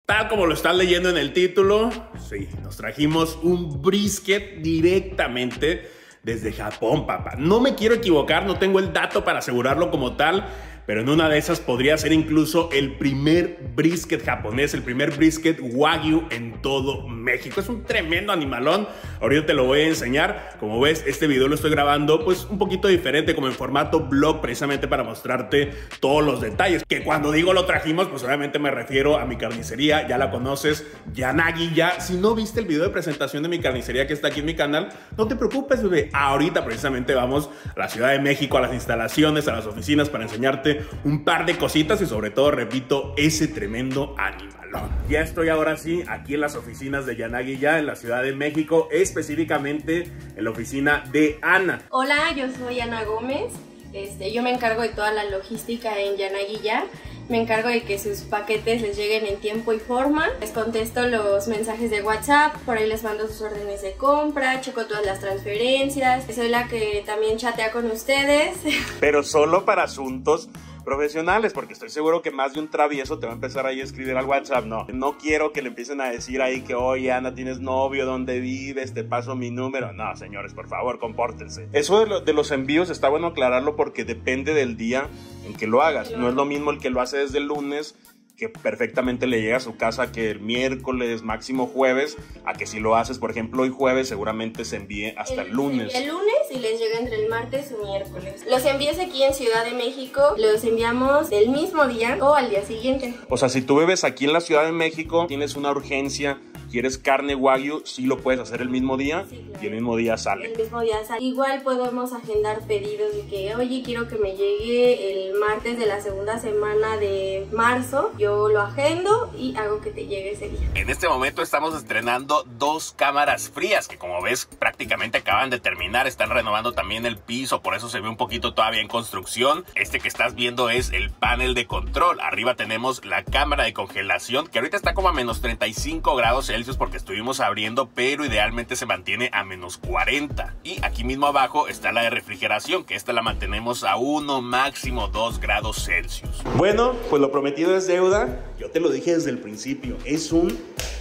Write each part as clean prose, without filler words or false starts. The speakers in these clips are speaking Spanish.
Tal como lo están leyendo en el título, sí, nos trajimos un brisket directamente desde Japón, papá. No me quiero equivocar, no tengo el dato para asegurarlo como tal, pero en una de esas podría ser incluso el primer brisket japonés, el primer brisket Wagyu en todo México. Es un tremendo animalón, ahorita te lo voy a enseñar. Como ves, este video lo estoy grabando pues un poquito diferente, como en formato vlog, precisamente para mostrarte todos los detalles. Que cuando digo lo trajimos, pues obviamente me refiero a mi carnicería, ya la conoces, Yanagi-ya. Si no viste el video de presentación de mi carnicería que está aquí en mi canal, no te preocupes, bebé. Ahorita precisamente vamos a la Ciudad de México, a las instalaciones, a las oficinas para enseñarte un par de cositas y sobre todo, repito, ese tremendo animalón. Ya estoy ahora sí aquí en las oficinas de Yanagi-ya en la Ciudad de México, específicamente en la oficina de Ana. Hola, yo soy Ana Gómez. Yo me encargo de toda la logística en Yanagi-ya. Me encargo de que sus paquetes les lleguen en tiempo y forma. Les contesto los mensajes de WhatsApp, por ahí les mando sus órdenes de compra, checo todas las transferencias. Soy la que también chatea con ustedes. Pero solo para asuntos profesionales, porque estoy seguro que más de un travieso te va a empezar ahí a escribir al WhatsApp. No quiero que le empiecen a decir ahí que, oye, Ana, ¿tienes novio? ¿Dónde vives? Te paso mi número. No, señores, por favor, compórtense. Eso de los envíos está bueno aclararlo porque depende del día en que lo hagas. No es lo mismo el que lo hace desde el lunes, que perfectamente le llega a su casa que el miércoles, máximo jueves, a que si lo haces, por ejemplo, hoy jueves, seguramente se envíe hasta el lunes. El lunes y les llega entre el martes y miércoles. Los envíos aquí en Ciudad de México los enviamos el mismo día o al día siguiente. O sea, si tú vives aquí en la Ciudad de México, tienes una urgencia, quieres carne Wagyu, sí lo puedes hacer el mismo día, sí, claro. Y el mismo día sale. El mismo día sale. Igual podemos agendar pedidos de que, oye, quiero que me llegue el martes de la segunda semana de marzo. Yo lo agendo y hago que te llegue ese día. En este momento estamos estrenando dos cámaras frías que, como ves, prácticamente acaban de terminar. Están renovando también el piso, por eso se ve un poquito todavía en construcción. Este que estás viendo es el panel de control. Arriba tenemos la cámara de congelación, que ahorita está como a menos 35 grados Celsius porque estuvimos abriendo, pero idealmente se mantiene a menos 40. Y aquí mismo abajo está la de refrigeración, que esta la mantenemos a 1, máximo 2 grados Celsius. Bueno, pues lo prometido es deuda. Yo te lo dije desde el principio, es un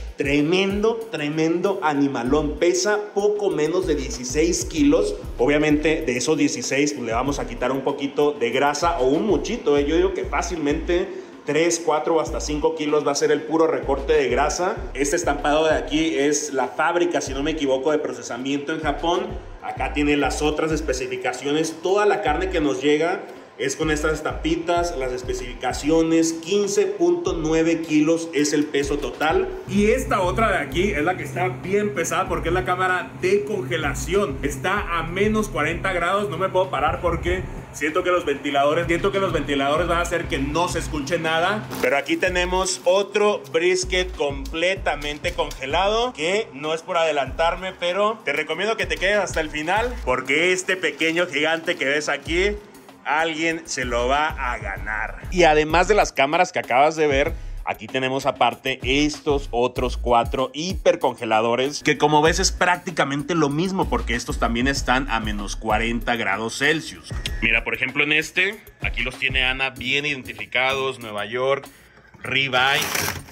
tremendo animalón. Pesa poco menos de 16 kilos. Obviamente de esos 16 pues, le vamos a quitar un poquito de grasa o un muchito. Yo digo que fácilmente 3, 4 o hasta 5 kilos va a ser el puro recorte de grasa. Este estampado de aquí es la fábrica, si no me equivoco, de procesamiento en Japón. Acá tiene las otras especificaciones. Toda la carne que nos llega es con estas estampitas, las especificaciones. 15.9 kilos es el peso total. Y esta otra de aquí es la que está bien pesada porque es la cámara de congelación. Está a menos 40 grados. No me puedo parar porque siento que los ventiladores van a hacer que no se escuche nada. Pero aquí tenemos otro brisket completamente congelado, que no es por adelantarme, pero te recomiendo que te quedes hasta el final porque este pequeño gigante que ves aquí, alguien se lo va a ganar. Y además de las cámaras que acabas de ver, aquí tenemos aparte estos otros 4 hipercongeladores, que como ves es prácticamente lo mismo porque estos también están a menos 40 grados Celsius. Mira, por ejemplo en este, aquí los tiene Ana bien identificados, Nueva York, ribeye,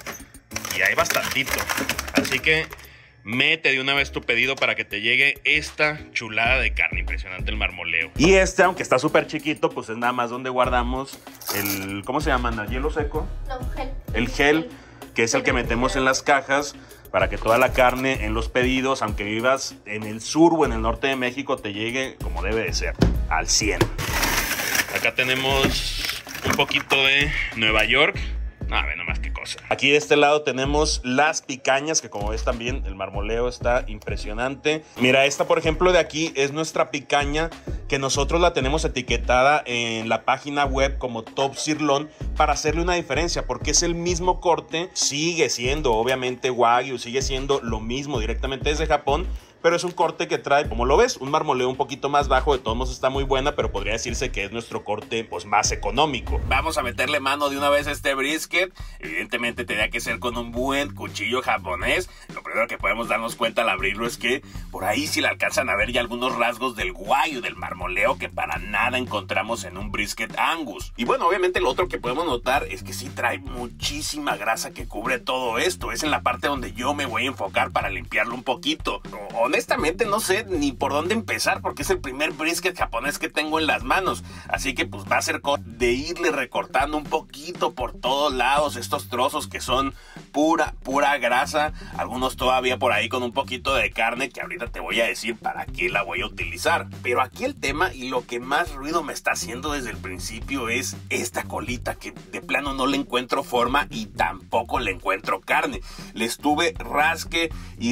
y hay bastantito. Así que mete de una vez tu pedido para que te llegue esta chulada de carne. Impresionante el marmoleo. Y este, aunque está súper chiquito, pues es nada más donde guardamos el... ¿Cómo se llama, Ana? ¿Hielo seco? No, gel. El gel, que es el que metemos en las cajas para que toda la carne en los pedidos, aunque vivas en el sur o en el norte de México, te llegue como debe de ser, al 100. Acá tenemos un poquito de Nueva York. A ver, nomás qué cosa. Aquí de este lado tenemos las picañas, que como ves también el marmoleo está impresionante. Mira, esta por ejemplo de aquí es nuestra picaña, que nosotros la tenemos etiquetada en la página web como Top Sirloin para hacerle una diferencia, porque es el mismo corte, sigue siendo obviamente Wagyu, sigue siendo lo mismo directamente desde Japón, pero es un corte que trae, como lo ves, un marmoleo un poquito más bajo. De todos modos está muy buena, pero podría decirse que es nuestro corte pues más económico. Vamos a meterle mano de una vez a este brisket. Evidentemente tendría que ser con un buen cuchillo japonés. Lo primero que podemos darnos cuenta al abrirlo es que por ahí sí le alcanzan a ver ya algunos rasgos del Wagyu, del marmoleo, que para nada encontramos en un brisket Angus. Y bueno, obviamente lo otro que podemos notar es que sí trae muchísima grasa que cubre todo esto. Es en la parte donde yo me voy a enfocar para limpiarlo un poquito. Honestamente no sé ni por dónde empezar porque es el primer brisket japonés que tengo en las manos. Así que pues va a ser de irle recortando un poquito por todos lados estos trozos que son pura grasa. Algunos todavía por ahí con un poquito de carne que ahorita te voy a decir para qué la voy a utilizar. Pero aquí el tema y lo que más ruido me está haciendo desde el principio es esta colita que de plano no le encuentro forma y tampoco le encuentro carne. Le estuve rasque y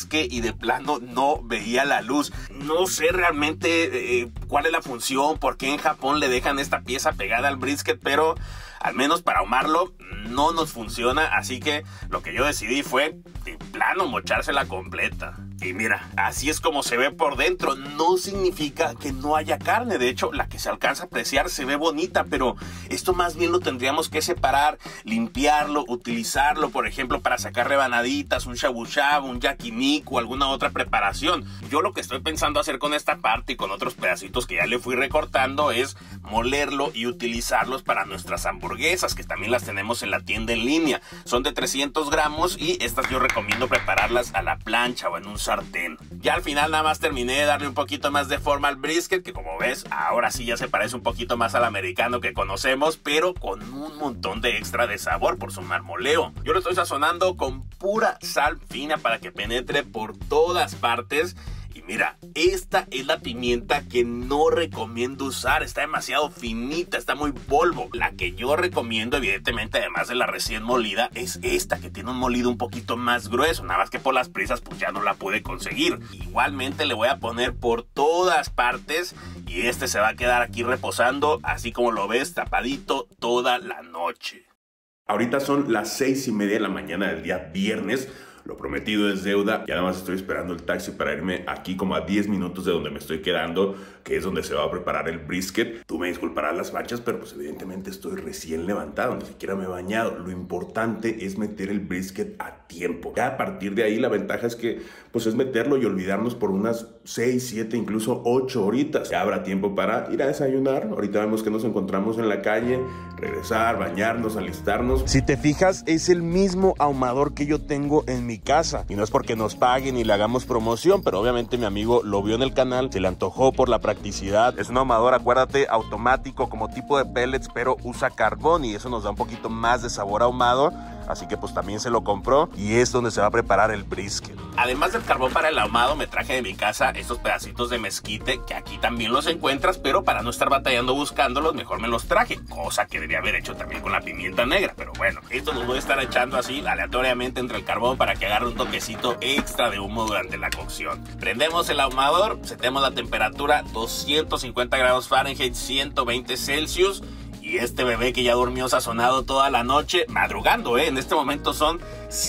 de plano no veía la luz. No sé realmente cuál es la función, por qué en Japón le dejan esta pieza pegada al brisket, pero al menos para ahumarlo no nos funciona, así que lo que yo decidí fue de plano mochársela completa. Y mira, así es como se ve por dentro. No significa que no haya carne. De hecho, la que se alcanza a apreciar se ve bonita, pero esto más bien lo tendríamos que separar, limpiarlo, utilizarlo, por ejemplo, para sacar rebanaditas, un shabu shabu, un yakiniku o alguna otra preparación. Yo lo que estoy pensando hacer con esta parte y con otros pedacitos que ya le fui recortando es molerlo y utilizarlos para nuestras hamburguesas, que también las tenemos en la tienda en línea. Son de 300 gramos y estas yo recomiendo prepararlas a la plancha o en un sartén. Ya al final nada más terminé de darle un poquito más de forma al brisket, que como ves ahora sí ya se parece un poquito más al americano que conocemos, pero con un montón de extra de sabor por su marmoleo. Yo lo estoy sazonando con pura sal fina para que penetre por todas partes. Y mira, esta es la pimienta que no recomiendo usar, está demasiado finita, está muy polvo. La que yo recomiendo, evidentemente, además de la recién molida, es esta que tiene un molido un poquito más grueso, nada más que por las prisas pues ya no la pude conseguir. Igualmente le voy a poner por todas partes y este se va a quedar aquí reposando, así como lo ves, tapadito toda la noche. Ahorita son las 6:30 de la mañana del día viernes. Lo prometido es deuda y además estoy esperando el taxi para irme aquí como a 10 minutos de donde me estoy quedando, que es donde se va a preparar el brisket. Tú me disculparás las manchas, pero pues evidentemente estoy recién levantado, ni siquiera me he bañado. Lo importante es meter el brisket a tiempo. Ya a partir de ahí la ventaja es que pues es meterlo y olvidarnos por unas 6, 7, incluso 8 horitas. Ya habrá tiempo para ir a desayunar. Ahorita vemos que nos encontramos en la calle, regresar, bañarnos, alistarnos. Si te fijas, es el mismo ahumador que yo tengo en mi casa. Y no es porque nos paguen y le hagamos promoción, pero obviamente mi amigo lo vio en el canal, se le antojó por la practicidad. Es un ahumador, acuérdate, automático, como tipo de pellets, pero usa carbón y eso nos da un poquito más de sabor ahumado. Así que pues también se lo compró y es donde se va a preparar el brisket. Además del carbón para el ahumado, me traje de mi casa estos pedacitos de mezquite, que aquí también los encuentras, pero para no estar batallando buscándolos, mejor me los traje. Cosa que debía haber hecho también con la pimienta negra, pero bueno, esto los voy a estar echando así aleatoriamente entre el carbón para que agarre un toquecito extra de humo durante la cocción. Prendemos el ahumador, setemos la temperatura 250 grados Fahrenheit, 120 Celsius. Y este bebé que ya durmió sazonado toda la noche, madrugando, en este momento son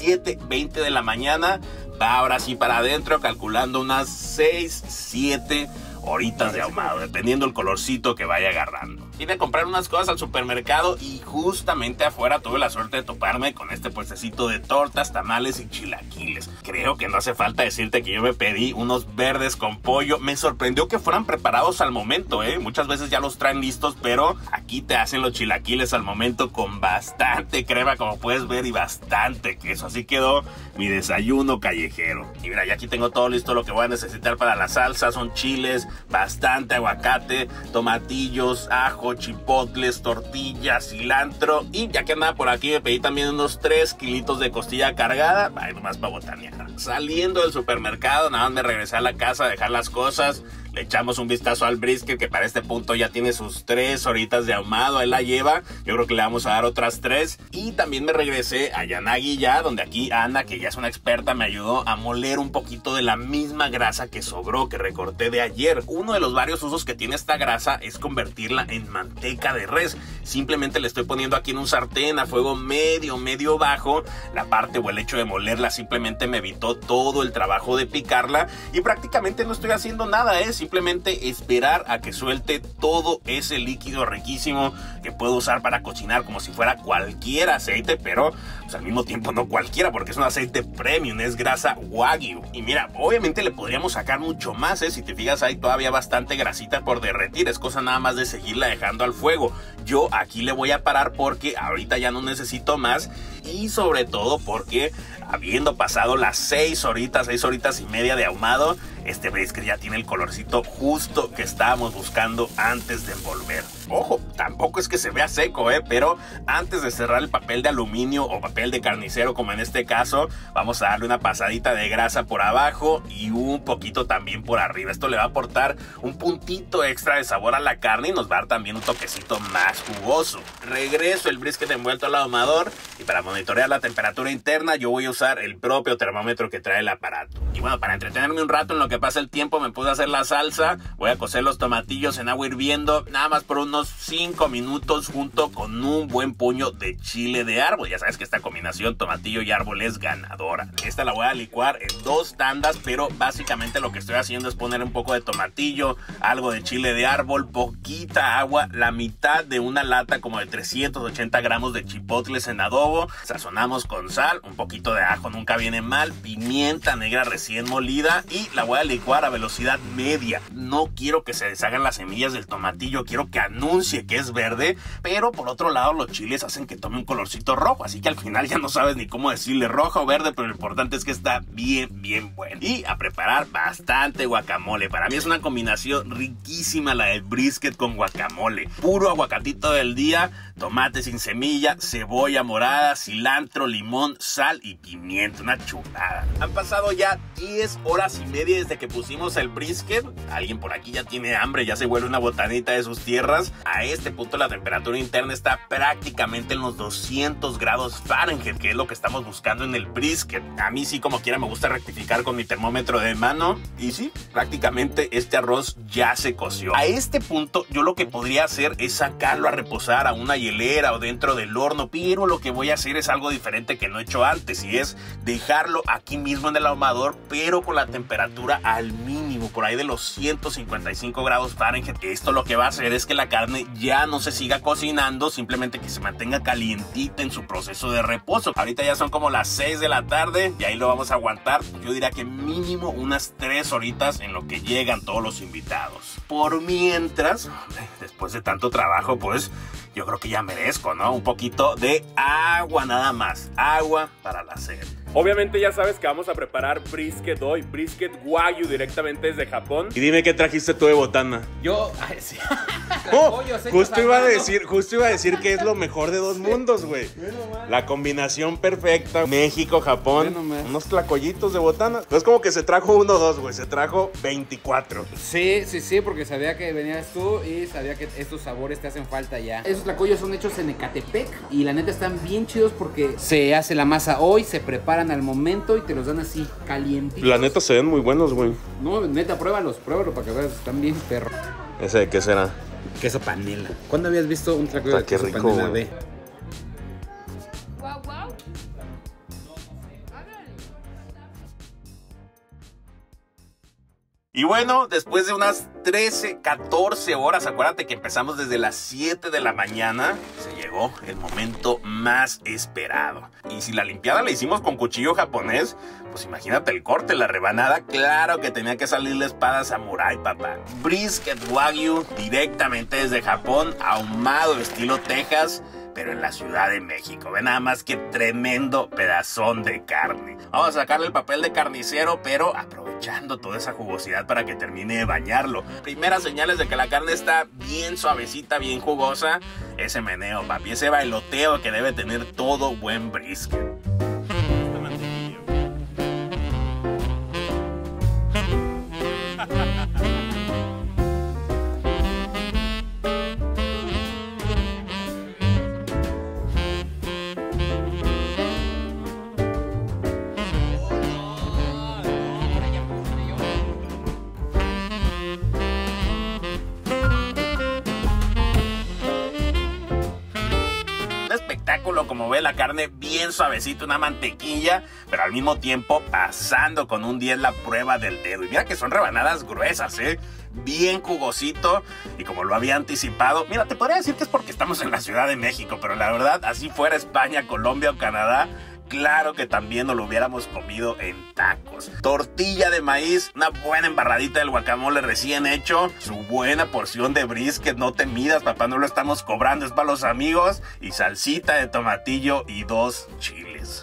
7:20 de la mañana, va ahora sí para adentro, calculando unas 6, 7 horitas de ahumado, dependiendo el colorcito que vaya agarrando. Vine a comprar unas cosas al supermercado y justamente afuera tuve la suerte de toparme con este puestecito de tortas, tamales y chilaquiles. Creo que no hace falta decirte que yo me pedí unos verdes con pollo. Me sorprendió que fueran preparados al momento, Muchas veces ya los traen listos, pero aquí te hacen los chilaquiles al momento con bastante crema, como puedes ver, y bastante queso. Así quedó mi desayuno callejero. Y mira, ya aquí tengo todo listo lo que voy a necesitar para la salsa. Son chiles, bastante aguacate, tomatillos, ajo, chipotles, tortillas, cilantro. Y ya que andaba por aquí, me pedí también unos 3 kilitos de costilla cargada. Ahí nomás para botanear. Saliendo del supermercado, nada más me regresé a la casa a dejar las cosas. Le echamos un vistazo al brisket, que para este punto ya tiene sus 3 horitas de ahumado. Ahí la lleva. Yo creo que le vamos a dar otras 3. Y también me regresé a Yanagi ya, donde aquí Ana, que ya es una experta, me ayudó a moler un poquito de la misma grasa que sobró, que recorté de ayer. Uno de los varios usos que tiene esta grasa es convertirla en manteca de res. Simplemente le estoy poniendo aquí en un sartén a fuego medio bajo. La parte o el hecho de molerla simplemente me evitó todo el trabajo de picarla. Y prácticamente no estoy haciendo nada, simplemente esperar a que suelte todo ese líquido riquísimo que puedo usar para cocinar como si fuera cualquier aceite, pero pues al mismo tiempo no cualquiera, porque es un aceite premium, es grasa Wagyu. Y mira, obviamente le podríamos sacar mucho más, si te fijas hay todavía bastante grasita por derretir, es cosa nada más de seguirla dejando al fuego. Yo aquí le voy a parar porque ahorita ya no necesito más, y sobre todo porque habiendo pasado las 6 horitas y media de ahumado, este brisket ya tiene el colorcito justo que estábamos buscando antes de envolver. Ojo, tampoco es que se vea seco, pero antes de cerrar el papel de aluminio o papel de carnicero, como en este caso, vamos a darle una pasadita de grasa por abajo y un poquito también por arriba. Esto le va a aportar un puntito extra de sabor a la carne y nos va a dar también un toquecito más jugoso. Regreso el brisket envuelto al ahumador, y para monitorear la temperatura interna yo voy a usar el propio termómetro que trae el aparato. Y bueno, para entretenerme un rato en lo que pasa el tiempo, me puse a hacer la salsa. Voy a cocer los tomatillos en agua hirviendo, nada más por unos 5 minutos, junto con un buen puño de chile de árbol. Ya sabes que esta combinación tomatillo y árbol es ganadora. Esta la voy a licuar en 2 tandas, pero básicamente lo que estoy haciendo es poner un poco de tomatillo, algo de chile de árbol, poquita agua, la mitad de una lata como de 380 gramos de chipotles en adobo. Sazonamos con sal, un poquito de ajo nunca viene mal, pimienta negra recién molida, y la voy a licuar a velocidad media. No quiero que se deshagan las semillas del tomatillo, quiero que anuncie que es verde, pero por otro lado los chiles hacen que tome un colorcito rojo, así que al final ya no sabes ni cómo decirle rojo o verde, pero lo importante es que está bien bueno. Y a preparar bastante guacamole. Para mí es una combinación riquísima la del brisket con guacamole. Puro aguacatito del día, tomate sin semilla, cebolla morada, cilantro, limón, sal y pimienta. Una chulada. Han pasado ya 10 horas y media desde que pusimos el brisket. Alguien por aquí ya tiene hambre, ya se huele una botanita de sus tierras. A este punto la temperatura interna está prácticamente en los 200 grados Fahrenheit, que es lo que estamos buscando en el brisket. A mí sí, como quiera, me gusta rectificar con mi termómetro de mano. Y sí, prácticamente este arroz ya se coció. A este punto yo lo que podría hacer es sacarlo a reposar a una hielera o dentro del horno, pero lo que voy a hacer es algo diferente que no he hecho antes, y es dejarlo aquí mismo en el ahumador, pero con la temperatura al mínimo, por ahí de los 155 grados Fahrenheit. Esto lo que va a hacer es que la carne ya no se siga cocinando, simplemente que se mantenga calientita en su proceso de reposo. Ahorita ya son como las 6 de la tarde y ahí lo vamos a aguantar, yo diría que mínimo unas 3 horitas en lo que llegan todos los invitados. Por mientras, después de tanto trabajo, pues yo creo que ya merezco, ¿no? Un poquito de agua nada más, agua para la sed. Obviamente ya sabes que vamos a preparar brisket hoy, brisket Wagyu directamente desde Japón. Y dime qué trajiste tú de botana. Yo, sí. Justo iba a decir que es lo mejor de dos mundos, güey. La combinación perfecta, México, Japón, unos tlacoyitos de botana. No es como que se trajo 1 o 2, güey, se trajo 24. Sí, porque sabía que venías tú y sabía que estos sabores te hacen falta ya. Esos tlacoyos son hechos en Ecatepec y la neta están bien chidos porque se hace la masa hoy, se prepara al momento y te los dan así calientitos. La neta se ven muy buenos, güey. No, neta, pruébalo para que veas, están bien perro. ¿Ese de qué será? Queso panela. ¿Cuándo habías visto un tlacoyo de queso rico, panela? Güey. Y bueno, después de unas 13, 14 horas, acuérdate que empezamos desde las 7 de la mañana, se llegó el momento más esperado. Y si la limpiada la hicimos con cuchillo japonés, pues imagínate el corte, la rebanada, claro que tenía que salir la espada samurái, papá. Brisket Wagyu directamente desde Japón, ahumado estilo Texas, pero en la Ciudad de México. Ve nada más que tremendo pedazón de carne. Vamos a sacarle el papel de carnicero, pero aprovechando toda esa jugosidad para que termine de bañarlo. Primeras señales de que la carne está bien suavecita, bien jugosa. Ese meneo, papi, ese bailoteo que debe tener todo buen brisket. Como ve, la carne bien suavecito, una mantequilla, pero al mismo tiempo pasando con un 10 la prueba del dedo. Y mira que son rebanadas gruesas, bien jugosito, y como lo había anticipado, mira, te podría decir que es porque estamos en la Ciudad de México, pero la verdad, así fuera España, Colombia o Canadá, claro que también nos lo hubiéramos comido en tacos. Tortilla de maíz, una buena embarradita del guacamole recién hecho, su buena porción de brisket, no te midas, papá, no lo estamos cobrando, es para los amigos, y salsita de tomatillo y 2 chiles.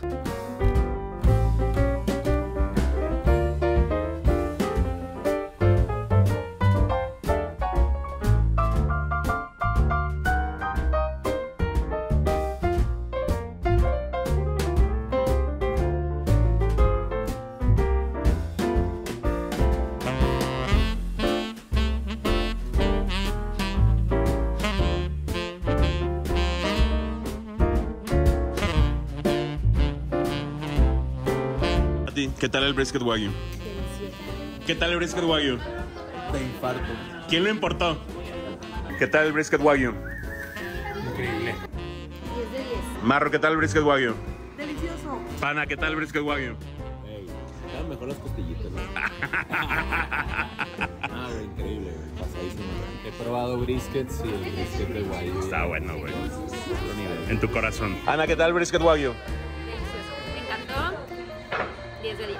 ¿Qué tal el brisket wagyu? ¿Qué tal el brisket wagyu? De infarto. ¿Quién lo importó? ¿Qué tal el brisket wagyu? Increíble. 10 de 10. Marro, ¿qué tal el brisket wagyu? Delicioso. Pana, ¿qué tal el brisket wagyu? Estaban mejor las costillitas, ¿no? Güey, increíble, güey. Pasadísimo. He probado briskets y el brisket de wagyu. Está bueno, güey. Otro nivel. En tu corazón. Ana, ¿qué tal el brisket wagyu? Delicioso. Me encantó. 10 de 10.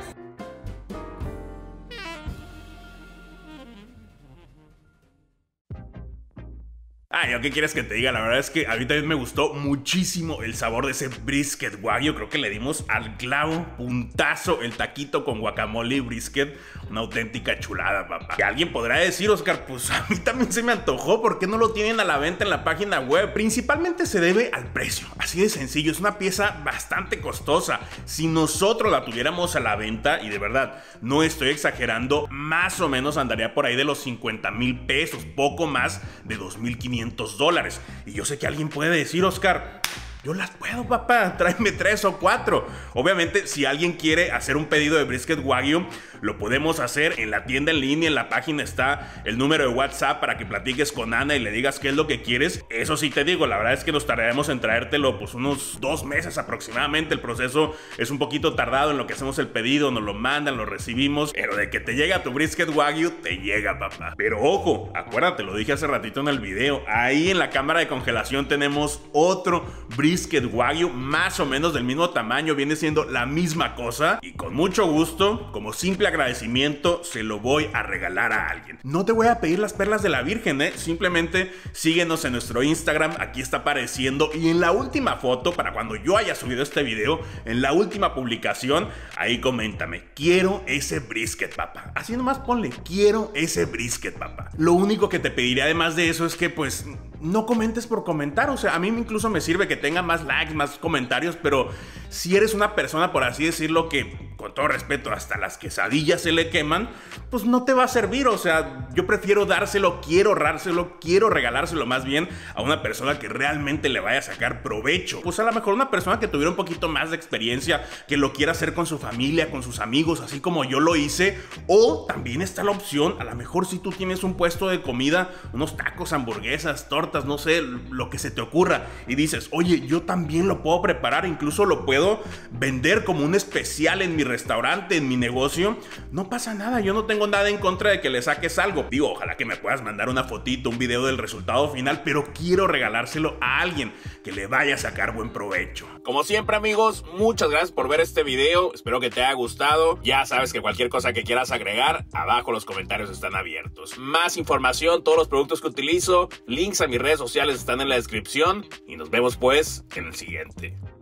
¿Yo qué quieres que te diga? La verdad es que a mí también me gustó muchísimo el sabor de ese brisket wagyu. Creo que le dimos al clavo, puntazo, el taquito con guacamole y brisket. Una auténtica chulada, papá. Y alguien podrá decir, Oscar, pues a mí también se me antojó. ¿Por qué no lo tienen a la venta en la página web? Principalmente se debe al precio. Así de sencillo, es una pieza bastante costosa. Si nosotros la tuviéramos a la venta, y de verdad, no estoy exagerando, más o menos andaría por ahí de los 50,000 pesos, poco más de 2,500 $. Y yo sé que alguien puede decir, Oscar, yo las puedo, papá, tráeme 3 o 4. Obviamente, si alguien quiere hacer un pedido de brisket wagyu, lo podemos hacer en la tienda en línea. En la página está el número de WhatsApp para que platiques con Ana y le digas qué es lo que quieres. Eso sí te digo, la verdad es que nos tardaremos en traértelo pues unos 2 meses aproximadamente. El proceso es un poquito tardado en lo que hacemos el pedido, nos lo mandan, lo recibimos, pero de que te llega tu brisket wagyu, te llega, papá. Pero ojo, acuérdate, lo dije hace ratito en el video, ahí en la cámara de congelación tenemos otro brisket wagyu, más o menos del mismo tamaño, viene siendo la misma cosa, y con mucho gusto, como simple agradecimiento, se lo voy a regalar a alguien. No te voy a pedir las perlas de la Virgen, simplemente síguenos en nuestro Instagram, aquí está apareciendo, y en la última foto, para cuando yo haya subido este video, en la última publicación, ahí coméntame, quiero ese brisket, papá. Así nomás ponle, quiero ese brisket, papá. Lo único que te pediré además de eso es que pues no comentes por comentar. O sea, a mí incluso me sirve que tenga más likes, más comentarios, pero si eres una persona, por así decirlo, que con todo respeto hasta las quesadillas se le queman, pues no te va a servir. O sea, yo prefiero dárselo, quiero ahorrárselo, quiero regalárselo más bien a una persona que realmente le vaya a sacar provecho. Pues a lo mejor una persona que tuviera un poquito más de experiencia, que lo quiera hacer con su familia, con sus amigos, así como yo lo hice. O también está la opción, a lo mejor si tú tienes un puesto de comida, unos tacos, hamburguesas, tortas, no sé, lo que se te ocurra, y dices, oye, yo también lo puedo preparar, incluso lo puedo vender como un especial en mi restaurante, en mi negocio, no pasa nada, yo no tengo nada en contra de que le saques algo. Digo, ojalá que me puedas mandar una fotito, un video del resultado final, pero quiero regalárselo a alguien que le vaya a sacar buen provecho. Como siempre, amigos, muchas gracias por ver este video, espero que te haya gustado. Ya sabes que cualquier cosa que quieras agregar, abajo los comentarios están abiertos. Más información, todos los productos que utilizo, links a mis redes sociales están en la descripción, y nos vemos pues en el siguiente.